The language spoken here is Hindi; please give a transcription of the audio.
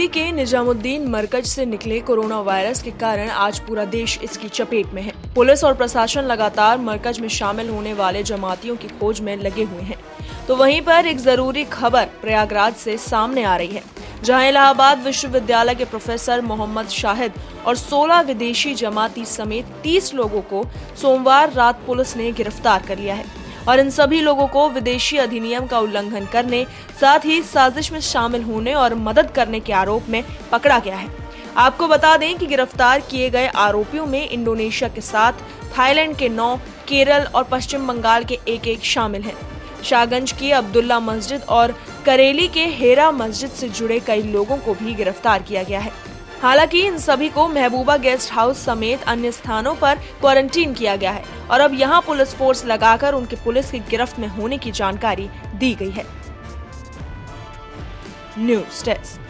दिल्ली के निजामुद्दीन मरकज से निकले कोरोना वायरस के कारण आज पूरा देश इसकी चपेट में है। पुलिस और प्रशासन लगातार मरकज में शामिल होने वाले जमातियों की खोज में लगे हुए हैं। तो वहीं पर एक जरूरी खबर प्रयागराज से सामने आ रही है, जहां इलाहाबाद विश्वविद्यालय के प्रोफेसर मोहम्मद शाहिद और 16 विदेशी जमाती समेत 30 लोगों को सोमवार रात पुलिस ने गिरफ्तार कर लिया है और इन सभी लोगों को विदेशी अधिनियम का उल्लंघन करने, साथ ही साजिश में शामिल होने और मदद करने के आरोप में पकड़ा गया है। आपको बता दें कि गिरफ्तार किए गए आरोपियों में इंडोनेशिया के 7, थाईलैंड के 9, केरल और पश्चिम बंगाल के 1 शामिल हैं। शाहगंज की अब्दुल्ला मस्जिद और करेली के हेरा मस्जिद से जुड़े कई लोगों को भी गिरफ्तार किया गया है। हालांकि इन सभी को महबूबा गेस्ट हाउस समेत अन्य स्थानों पर क्वारंटीन किया गया है और अब यहां पुलिस फोर्स लगाकर उनके पुलिस की गिरफ्त में होने की जानकारी दी गई है। News desk.